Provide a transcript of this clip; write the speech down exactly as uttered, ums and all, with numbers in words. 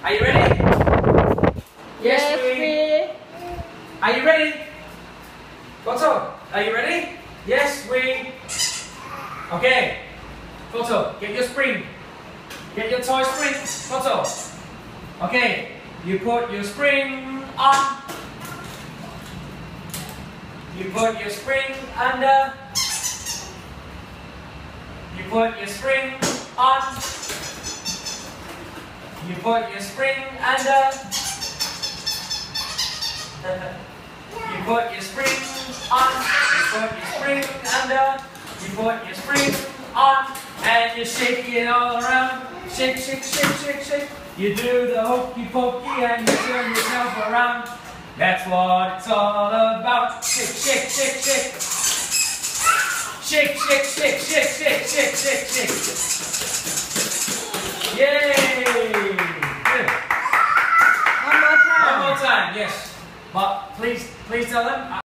Are you ready? Yes, Yes, we. we. Are you ready? Photo, are you ready? Yes, we. Okay. Photo, get your spring. Get your toy spring. Photo. Okay. You put your spring on. You put your spring under. You put your spring on. You put your spring under. You put your spring on. You put your spring under. You put your spring on. And you shake it all around. Shake, shake, shake, shake, shake. You do the hokey pokey and you turn yourself around. That's what it's all about. Shake, shake, shake, shake. Shake, shake, shake, shake, shake, shake, shake, shake. Yay! Good. One more time. One more time, yes. But please, please tell them.